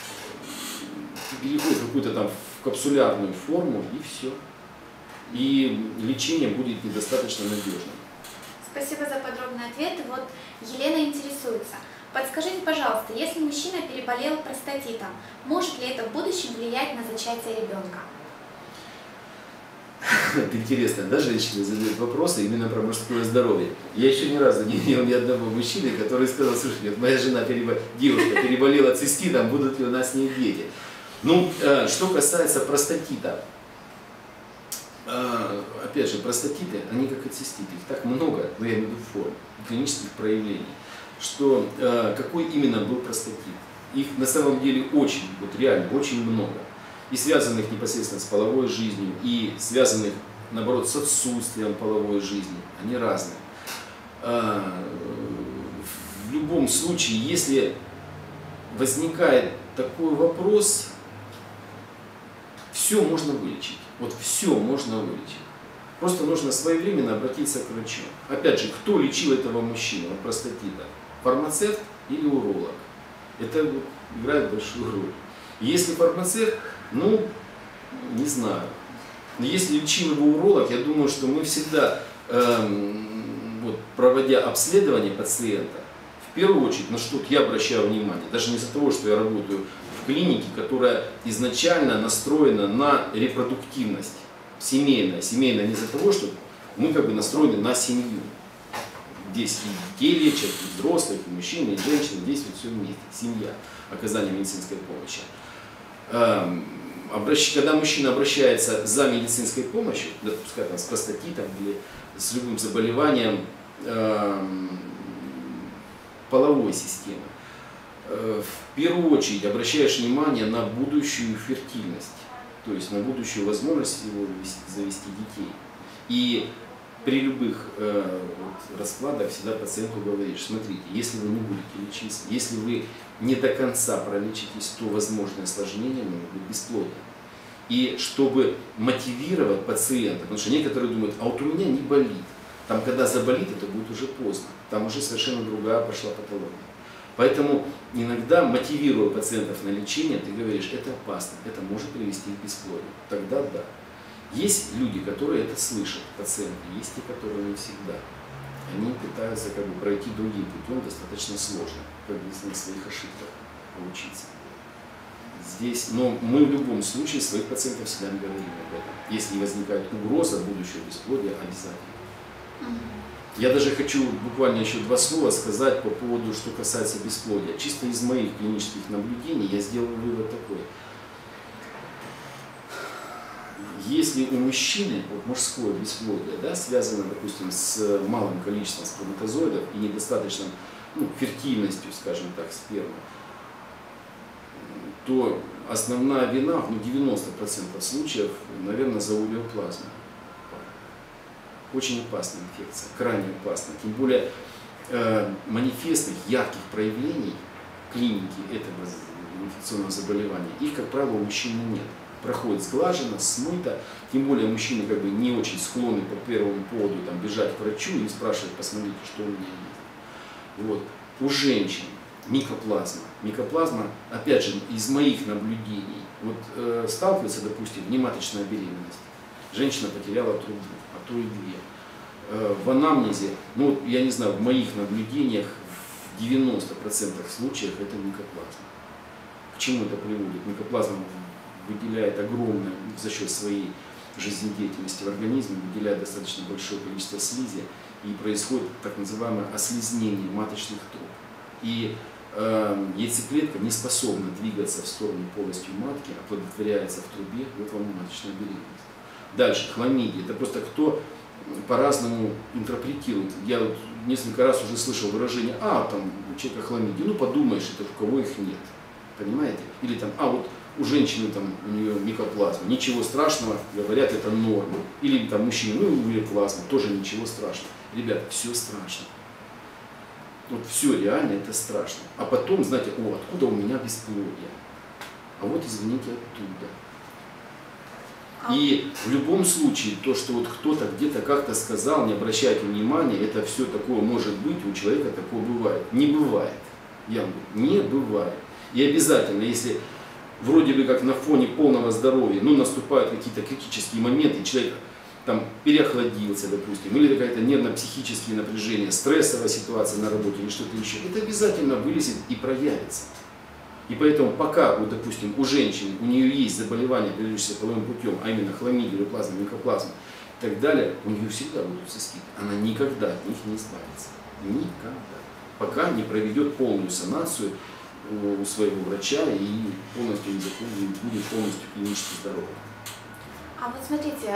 A: переходит в какую-то там в капсулярную форму, и все. И лечение будет недостаточно надежным.
B: Спасибо за подробный ответ. И вот Елена интересуется. Подскажите, пожалуйста, если мужчина переболел простатитом, может ли это в будущем влиять на зачатие ребенка?
A: Это интересно, да, женщины задают вопросы именно про мужское здоровье. Я еще ни разу не видел ни одного мужчины, который сказал: слушай, вот моя жена, перебо... девушка переболела циститом, будут ли у нас с ней дети? Ну, что касается простатита, опять же, простатиты, они как и циститы, их так много, но я имею в виду форм, клинических проявлений, что какой именно был простатит. Их на самом деле очень, вот реально очень много. И связанных непосредственно с половой жизнью, и связанных, наоборот, с отсутствием половой жизни. Они разные. В любом случае, если возникает такой вопрос, все можно вылечить. Вот все можно вылечить. Просто нужно своевременно обратиться к врачу. Опять же, кто лечил этого мужчину от простатита? Фармацевт или уролог? Это вот играет большую роль. Если фармацевт, ну, не знаю. Но если лечил его уролог, я думаю, что мы всегда, эм, вот, проводя обследование пациента, в первую очередь, на что я обращаю внимание, даже не из-за того, что я работаю в клинике, которая изначально настроена на репродуктивность, семейная. Семейная не из-за того, что мы как бы настроены на семью. Здесь и детей лечат, и взрослых, и мужчин, и женщин, здесь вот все вместе, семья, оказание медицинской помощи. Когда мужчина обращается за медицинской помощью, пускай там с простатитом или с любым заболеванием э, половой системы, э, в первую очередь обращаешь внимание на будущую фертильность, то есть на будущую возможность его завести детей. И при любых э, вот, раскладах всегда пациенту говоришь: смотрите, если вы не будете лечиться, если вы не до конца пролечитесь, то возможное осложнение может быть бесплодным. И чтобы мотивировать пациента, потому что некоторые думают: а вот у меня не болит. Там, когда заболит, это будет уже поздно. Там уже совершенно другая пошла патология. Поэтому иногда, мотивируя пациентов на лечение, ты говоришь: это опасно, это может привести к бесплодию. Тогда да. Есть люди, которые это слышат, пациенты, есть те, которые не всегда. Они пытаются как бы пройти другим путем, достаточно сложно, как бы на своих ошибках поучиться. Здесь, но мы в любом случае своих пациентов всегда говорим об этом. Если возникает угроза будущего бесплодия, обязательно. Я даже хочу буквально еще два слова сказать по поводу, что касается бесплодия. Чисто из моих клинических наблюдений я сделал вывод такой. если у мужчины вот, мужское бесплодие, да, связано, допустим, с малым количеством сперматозоидов и недостаточной ну, фертильностью, скажем так, спермы, то основная вина, ну, девяносто процентов случаев, наверное, зоолеоплазма. Очень опасная инфекция, крайне опасная. Тем более э, манифестных, ярких проявлений клиники этого инфекционного заболевания, их, как правило, у мужчины нет. Проходит сглаженно, смыто, тем более мужчины как бы не очень склонны по первому поводу там, бежать к врачу и спрашивать, посмотрите, что у меня есть. Вот. У женщин микоплазма. Микоплазма, опять же, из моих наблюдений, вот э, сталкивается, допустим, внематочная беременность. Женщина потеряла трубу, а то и две. Э, в анамнезе, ну я не знаю, в моих наблюдениях в девяноста процентах случаев это микоплазма. К чему это приводит? Микоплазма выделяет огромное, за счет своей жизнедеятельности в организме, выделяет достаточно большое количество слизи, и происходит так называемое ослизнение маточных труб. И э, яйцеклетка не способна двигаться в сторону полостью матки, оплодотворяется в трубе, вот вам маточная беременность. Дальше, хламидия. Это просто кто по-разному интерпретирует. Я вот несколько раз уже слышал выражение, а, там, у человека хламидия, ну подумаешь, это у кого их нет. Понимаете? Или там, а, вот у женщины там, у нее микоплазма, ничего страшного, говорят, это норма. Или там мужчина, ну, у нее плазма, тоже ничего страшного. Ребята, все страшно. Вот все реально это страшно. А потом, знаете, о, откуда у меня бесплодие? А вот, извините, оттуда. И в любом случае, то, что вот кто-то где-то как-то сказал, не обращайте внимания, это все такое может быть, у человека такое бывает. Не бывает. Я говорю, не бывает. И обязательно, если вроде бы как на фоне полного здоровья, ну, наступают какие-то критические моменты, человек там переохладился, допустим, или какое-то нервно-психические напряжения, стрессовая ситуация на работе или что-то еще, это обязательно вылезет и проявится. И поэтому пока, вот, допустим, у женщины, у нее есть заболевание, передающееся половым путем, а именно хламидия, леоплазма, микоплазма и так далее, у нее всегда будут циститы. Она никогда от них не избавится. Никогда. Пока не проведет полную санацию у своего врача и полностью не будет полностью клинически здоровым.
B: А вот смотрите,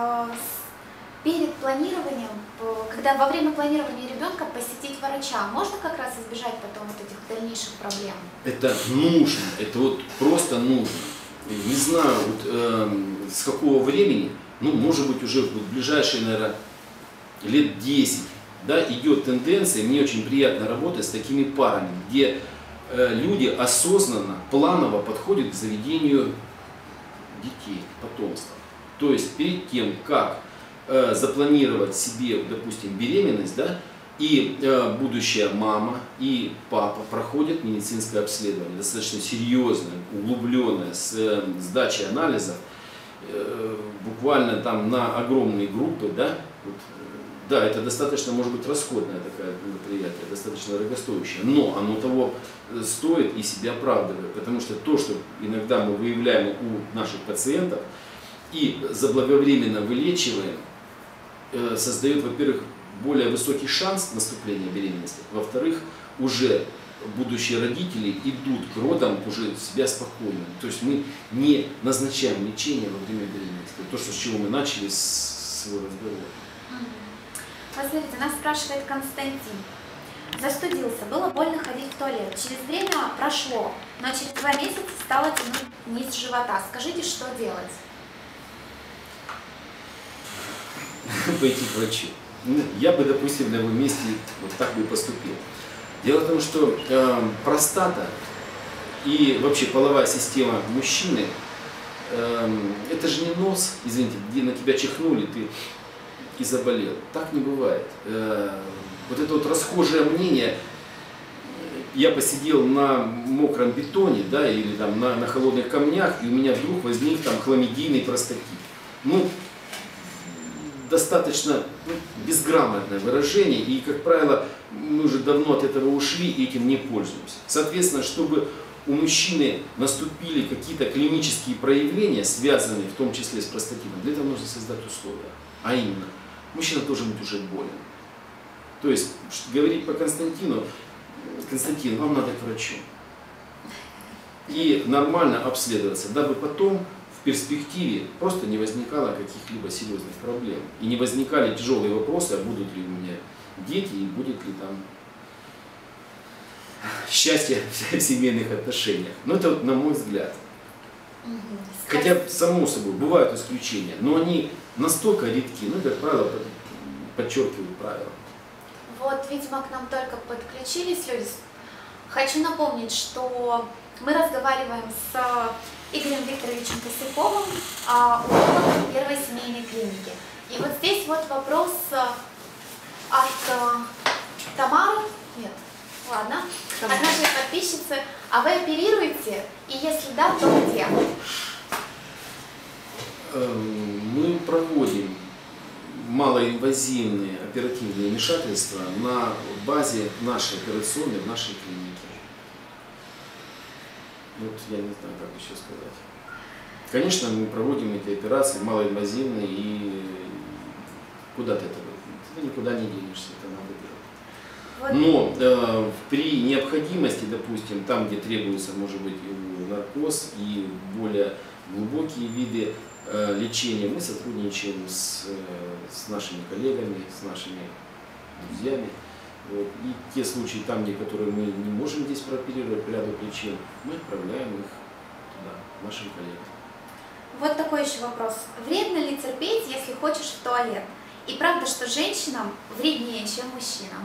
B: перед планированием, когда во время планирования ребенка посетить врача, можно как раз избежать потом вот этих дальнейших проблем?
A: Это нужно, это вот просто нужно. Не знаю, вот, э, с какого времени, ну, может быть, уже в ближайшие, наверное, лет десять, да, идет тенденция, мне очень приятно работать с такими парами, где э, люди осознанно, планово подходят к заведению детей, потомства. То есть перед тем, как э, запланировать себе, допустим, беременность, да, и э, будущая мама и папа проходят медицинское обследование, достаточно серьезное, углубленное, с э, сдачей анализов, э, буквально там на огромные группы, да, вот, да, это достаточно, может быть, расходное такое мероприятие, достаточно дорогостоящее, но оно того стоит и себя оправдывает, потому что то, что иногда мы выявляем у наших пациентов и заблаговременно вылечиваем, э, создает, во-первых, более высокий шанс наступления беременности, во-вторых, уже будущие родители идут к родам уже себя спокойно. То есть мы не назначаем лечение во время беременности. То, что, с чего мы начали с своего разговора.
B: Посмотрите, нас спрашивает Константин. Застудился, было больно ходить в туалет. Через время прошло, но через два месяца стало тянуть низ живота. Скажите, что делать?
A: Пойти к врачу. Я бы, допустим, на его месте вот так бы поступил. Дело в том, что э, простата и вообще половая система мужчины, э, это же не нос, извините, где на тебя чихнули, ты и заболел. Так не бывает. Э, вот это вот расхожее мнение, я посидел на мокром бетоне, да, или там на, на холодных камнях, и у меня вдруг возник там хламидийный простатит. Ну, достаточно ну, безграмотное выражение, и, как правило, мы уже давно от этого ушли и этим не пользуемся. Соответственно, чтобы у мужчины наступили какие-то клинические проявления, связанные в том числе с простатитом, для этого нужно создать условия. А именно, мужчина должен быть уже болен. То есть, говорить по Константину, Константин, вам надо к врачу. И нормально обследоваться, дабы потом, в перспективе просто не возникало каких-либо серьезных проблем. И не возникали тяжелые вопросы, а будут ли у меня дети и будет ли там счастье в семейных отношениях. Но это вот на мой взгляд. Хотя, само собой, бывают исключения, но они настолько редки, ну, как правило, подчеркивают правила.
B: Вот, видимо, к нам только подключились люди. Хочу напомнить, что мы разговариваем с Игорем Викторовичем Косяковым, урологом первой семейной клиники. И вот здесь вот вопрос от Тамары, нет, ладно, от нашей подписчицы. А вы оперируете? И если да, то где?
A: Мы проводим малоинвазивные оперативные вмешательства на базе нашей операционной, в нашей клинике. Вот я не знаю, как еще сказать. Конечно, мы проводим эти операции малоинвазивные, и куда ты это ты никуда не денешься, это надо делать. Но э, при необходимости, допустим, там, где требуется, может быть, наркоз и более глубокие виды э, лечения, мы сотрудничаем с, э, с нашими коллегами, с нашими друзьями. Вот. И те случаи, там, где которые мы не можем здесь прооперировать по ряду причин, мы отправляем их туда, нашим коллегам.
B: Вот такой еще вопрос. Вредно ли терпеть, если хочешь в туалет? И правда, что женщинам вреднее, чем мужчинам?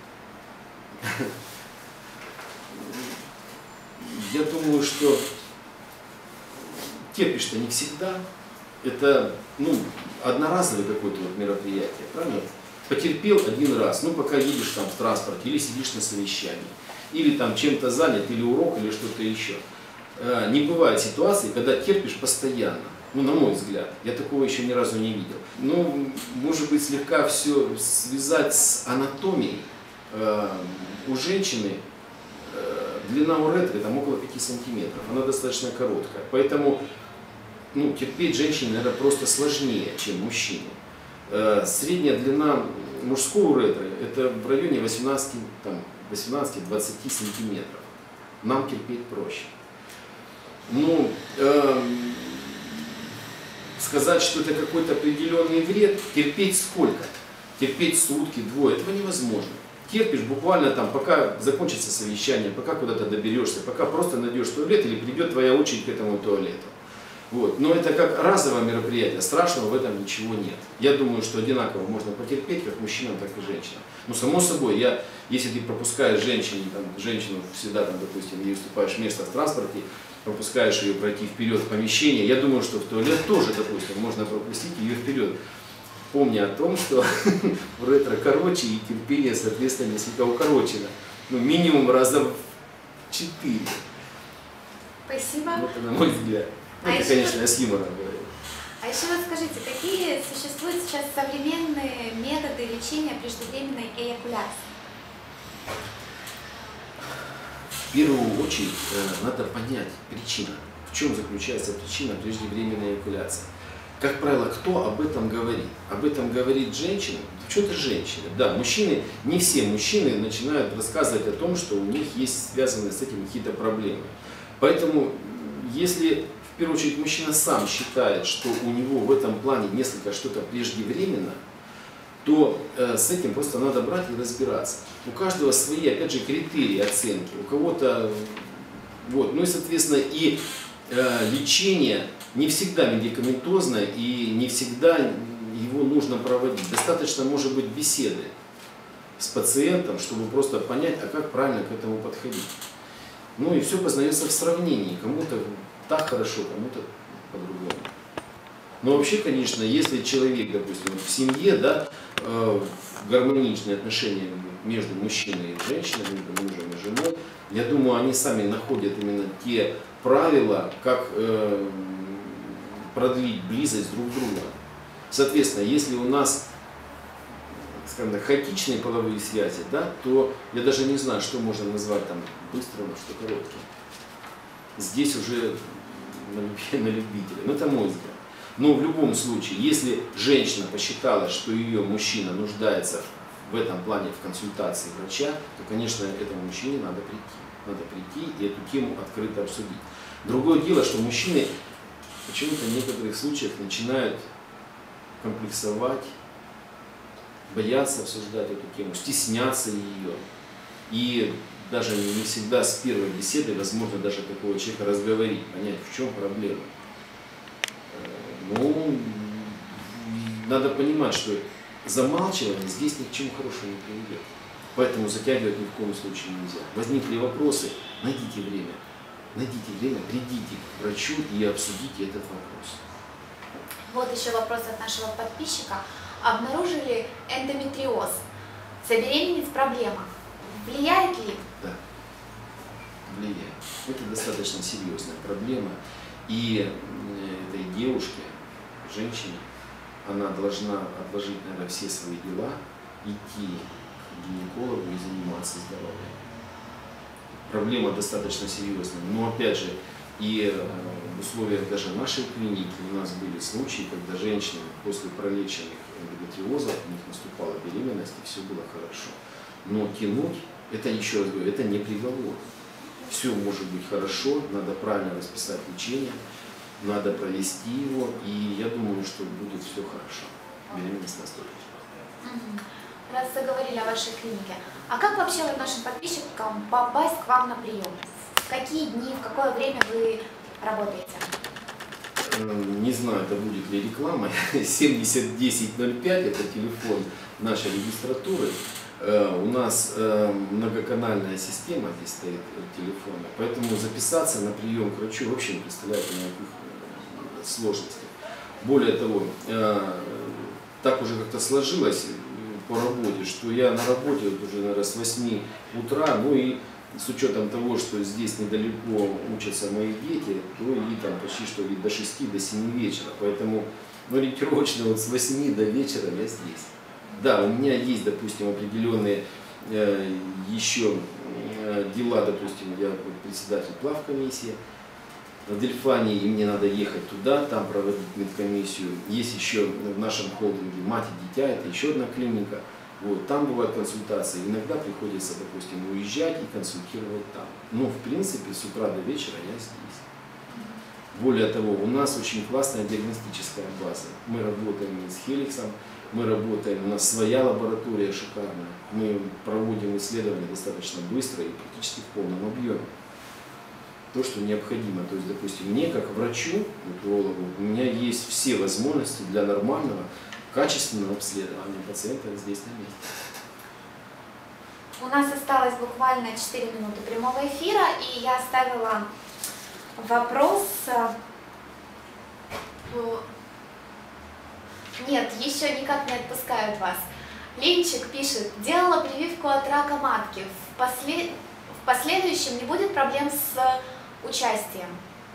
A: Я думаю, что терпишь-то не всегда. Это, ну, одноразовое какое-то вот мероприятие, правильно? Потерпел один раз, ну, пока едешь там в транспорте, или сидишь на совещании, или там чем-то занят, или урок, или что-то еще. Не бывает ситуации, когда терпишь постоянно. Ну, на мой взгляд, я такого еще ни разу не видел. Ну, может быть, слегка все связать с анатомией. У женщины длина уретры там около пяти сантиметров, она достаточно короткая. Поэтому, ну, терпеть женщине, наверное, просто сложнее, чем мужчине. Средняя длина мужской уретры это в районе восемнадцати-двадцати сантиметров. Нам терпеть проще. Ну, э, сказать, что это какой-то определенный вред, терпеть сколько? Терпеть сутки, двое, этого невозможно. Терпишь буквально там, пока закончится совещание, пока куда-то доберешься, пока просто найдешь туалет или придет твоя очередь к этому туалету. Вот. Но это как разовое мероприятие, страшного в этом ничего нет. Я думаю, что одинаково можно потерпеть как мужчинам, так и женщинам. Ну, само собой, я, если ты пропускаешь женщине, там, женщину всегда, там, допустим, ей уступаешь место в транспорте, пропускаешь ее пройти вперед в помещение, я думаю, что в туалет тоже, допустим, можно пропустить ее вперед. Помня о том, что уретра короче и терпение, соответственно, несколько укорочено. Ну, минимум раза в четыре.
B: Спасибо.
A: Вот это, на мой взгляд.
B: А
A: это,
B: еще...
A: конечно, я с юмором говорю.
B: А еще вот скажите, какие существуют сейчас современные методы лечения преждевременной эякуляции?
A: В первую очередь э, надо понять причину. В чем заключается причина преждевременной эякуляции. Как правило, кто об этом говорит? Об этом говорит женщина. Почему-то женщины. Да, мужчины, не все мужчины начинают рассказывать о том, что у них есть связанные с этим какие-то проблемы. Поэтому, если в первую очередь мужчина сам считает, что у него в этом плане несколько что-то преждевременно, то э, с этим просто надо брать и разбираться. У каждого свои, опять же, критерии оценки. У кого-то, вот, ну и, соответственно, и э, лечение не всегда медикаментозно и не всегда его нужно проводить. Достаточно, может быть, беседы с пациентом, чтобы просто понять, а как правильно к этому подходить. Ну и все познается в сравнении. Кому-то так хорошо, кому-то по-другому. Но вообще, конечно, если человек, допустим, в семье, да, э, в гармоничные отношения между мужчиной и женщиной, между мужем и женой, я думаю, они сами находят именно те правила, как э, продлить близость друг друга. Соответственно, если у нас, скажем так, хаотичные половые связи, да, то я даже не знаю, что можно назвать там быстрым, что коротким. Здесь уже на, на любителя. Но это мой взгляд. Но в любом случае, если женщина посчитала, что ее мужчина нуждается в этом плане в консультации врача, то, конечно, этому мужчине надо прийти. Надо прийти и эту тему открыто обсудить. Другое дело, что мужчины почему-то в некоторых случаях начинают комплексовать, бояться обсуждать эту тему, стесняться ее. И даже не всегда с первой беседы возможно даже такого человека разговорить, понять, в чем проблема. Ну, надо понимать, что замалчивание здесь ни к чему хорошему не приведет. Поэтому затягивать ни в коем случае нельзя. Возникли вопросы, найдите время. Найдите время, придите к врачу и обсудите этот вопрос.
B: Вот еще вопрос от нашего подписчика. Обнаружили эндометриоз. Забеременеть проблема. Влияет ли?
A: Да, влияет. Это достаточно серьезная проблема. И этой девушке, женщине, она должна отложить, наверное, все свои дела, идти к гинекологу и заниматься здоровьем. Проблема достаточно серьезная. Но опять же, и в условиях даже нашей клиники у нас были случаи, когда женщины после пролеченных эндометриоза, у них наступала беременность и все было хорошо. Но тянуть, это еще раз говорю, это не приговор. Все может быть хорошо, надо правильно расписать лечение, надо провести его, и я думаю, что будет все хорошо. Беременность наступит.
B: Раз заговорили о вашей клинике, а как вообще вот нашим подписчикам попасть к вам на прием? В какие дни, в какое время вы работаете?
A: Не знаю, это будет ли реклама. семьдесят десять ноль пять это телефон нашей регистратуры. У нас многоканальная система здесь стоит телефона, поэтому записаться на прием к врачу вообще не представляет никаких сложностей. Более того, так уже как-то сложилось по работе, что я на работе вот уже, наверное, с восьми утра, ну и с учетом того, что здесь недалеко учатся мои дети, то и там почти что и до шести, до семи вечера. Поэтому ну, ориентировочно вот с восьми до вечера я здесь. Да, у меня есть, допустим, определенные э, еще э, дела, допустим, я председатель плавкомиссии в Дельфане, и мне надо ехать туда, там проводить медкомиссию. Есть еще в нашем холдинге «Мать и дитя», это еще одна клиника. Вот, там бывают консультации, иногда приходится, допустим, уезжать и консультировать там. Но в принципе с утра до вечера я здесь. Более того, у нас очень классная диагностическая база. Мы работаем с Хеликсом, мы работаем, у нас своя лаборатория шикарная. Мы проводим исследования достаточно быстро и практически в полном объеме. То, что необходимо. То есть, допустим, мне как врачу, урологу, у меня есть все возможности для нормального, качественного обследования пациента здесь на месте.
B: У нас осталось буквально четыре минуты прямого эфира, и я оставила вопрос. Нет, еще никак не отпускают вас. Ленчик пишет, делала прививку от рака матки. В, после... в последующем не будет проблем с участием?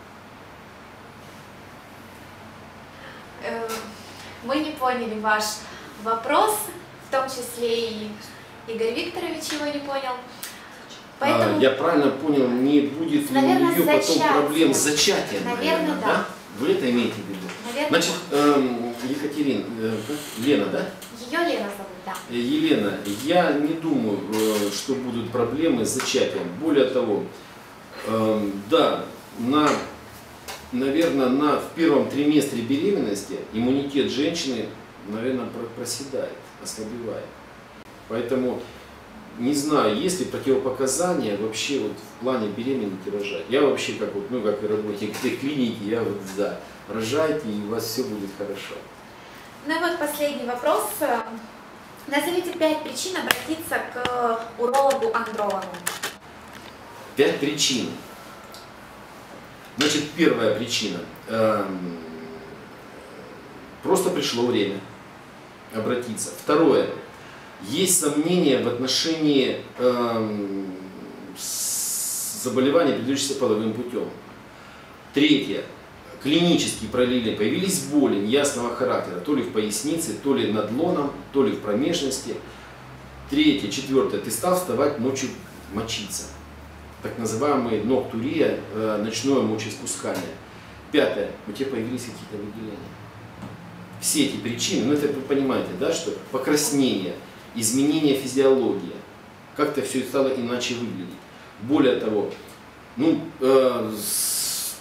B: Мы не поняли ваш вопрос, в том числе и Игорь Викторович его не понял.
A: Поэтому, а, я правильно понял, не будет
B: наверное,
A: ли у нее потом проблем с зачатием?
B: Наверное,
A: наверное да.
B: да.
A: Вы это имеете в виду?
B: Наверное,
A: Значит, эм, Екатерина, э, Лена, да?
B: Ее Лена зовут, да.
A: Елена, я не думаю, э, что будут проблемы с зачатием. Более того, э, да, на, наверное, на, в первом триместре беременности иммунитет женщины, наверное, проседает, ослабевает. Поэтому не знаю, есть ли противопоказания вообще вот в плане беременности рожать. Я вообще как вот, ну как и работник этой клиники, я вот за. Рожайте, и у вас все будет хорошо.
B: Ну и вот последний вопрос. Назовите пять причин обратиться к урологу-андрологу.
A: Пять причин. Значит, первая причина. Эм, просто пришло время обратиться. Второе. Есть сомнения в отношении эм, заболеваний, передающихся половым путем. Третье. Клинические проявления, появились боли неясного характера, то ли в пояснице, то ли над лоном, то ли в промежности. Третье, четвертое, ты стал вставать ночью мочиться. Так называемый ноктурия, э, ночное мочеиспускание. Пятое, у тебя появились какие-то выделения. Все эти причины, ну это вы понимаете, да, что покраснение, изменение физиологии, как-то все стало иначе выглядеть. Более того, ну, э,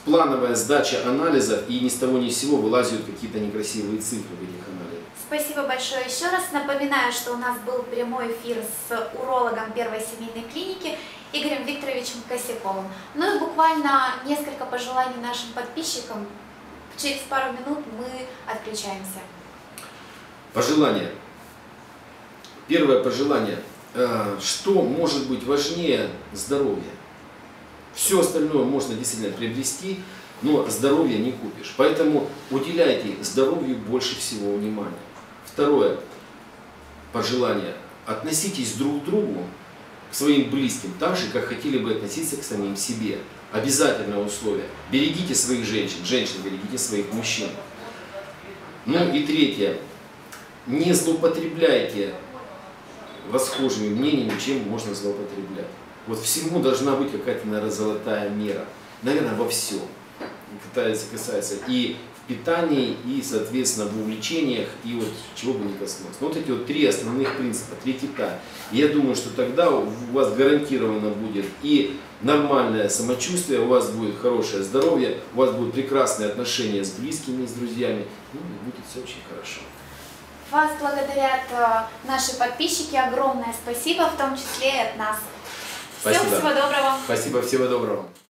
A: плановая сдача анализов, и ни с того ни с сего вылазят какие-то некрасивые цифры в этих анализах.
B: Спасибо большое еще раз. Напоминаю, что у нас был прямой эфир с урологом первой семейной клиники Игорем Викторовичем Косяковым. Ну и буквально несколько пожеланий нашим подписчикам. Через пару минут мы отключаемся.
A: Пожелания. Первое пожелание. Что может быть важнее здоровья? Все остальное можно действительно приобрести, но здоровье не купишь. Поэтому уделяйте здоровью больше всего внимания. Второе пожелание. Относитесь друг к другу, к своим близким, так же, как хотели бы относиться к самим себе. Обязательное условие. Берегите своих женщин, женщины, берегите своих мужчин. Ну и третье. Не злоупотребляйте расхожими мнениями, чем можно злоупотреблять. Вот всему должна быть какая-то, наверное, золотая мера. Наверное, во всем. Касается, касается и в питании, и, соответственно, в увлечениях, и вот чего бы ни коснулось. Но вот эти вот три основных принципа, три кита. И я думаю, что тогда у вас гарантированно будет и нормальное самочувствие, у вас будет хорошее здоровье, у вас будут прекрасные отношения с близкими, с друзьями, ну и будет все очень хорошо.
B: Вас благодарят наши подписчики. Огромное спасибо, в том числе и от нас. Всем
A: Спасибо.
B: всего доброго.
A: Спасибо, всего доброго.